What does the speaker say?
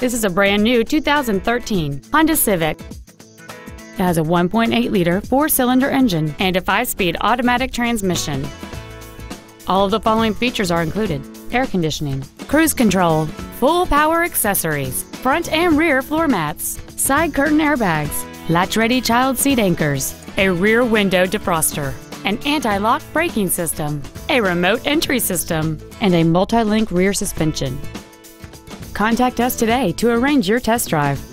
This is a brand new 2013 Honda Civic. It has a 1.8-liter four-cylinder engine and a 5-speed automatic transmission. All of the following features are included: air conditioning, cruise control, full power accessories, front and rear floor mats, side curtain airbags, latch-ready child seat anchors, a rear window defroster, an anti-lock braking system, a remote entry system, and a multi-link rear suspension. Contact us today to arrange your test drive.